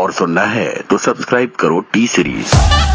और सुनना है तो सब्सक्राइब करो टी सीरीज।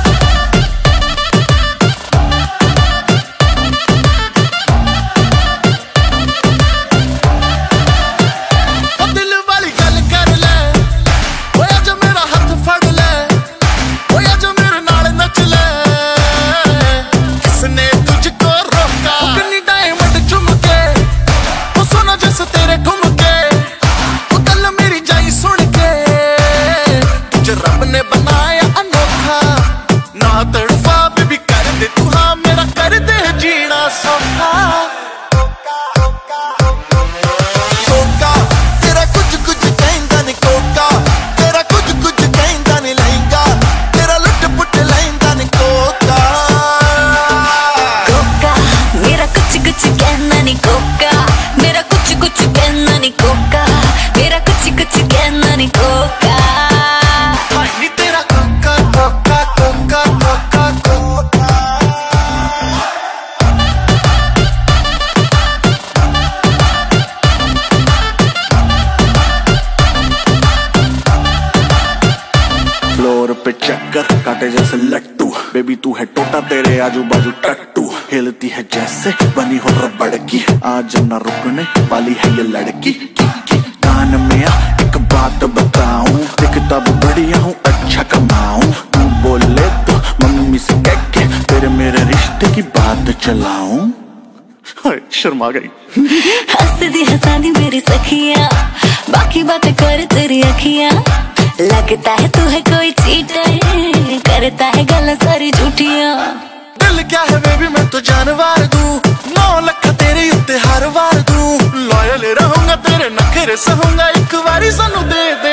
फ्लोर पे चक्कर काटे जैसे लट्टू, बेबी तू है टोटा तेरे आजू बाजू टट्टू, हिलती है जैसे बनी हो रबड़ की, आज न रुकने वाली है ये लड़की की। कान में आ एक बात बताऊं, दिखता भी बढ़िया हूँ अच्छा कमाऊं, तू बोले तो मम्मी से कह के तेरे मेरे रिश्ते की बात चलाऊं। शर्मा गई। हंसदी हंसादी मेरी सखियां, बाकी बातें कर तेरी अखियां, लगता है तू है कोई चीटर, करता है गल्ला सारी झूठियां। दिल क्या है बेबी मैं तो जानवर दूं, 9 लाख तेरे उत्ते हर वार दूं, लॉयल रहूंगा तेरे नखरे सहूंगा, एक बारी सानू दे दे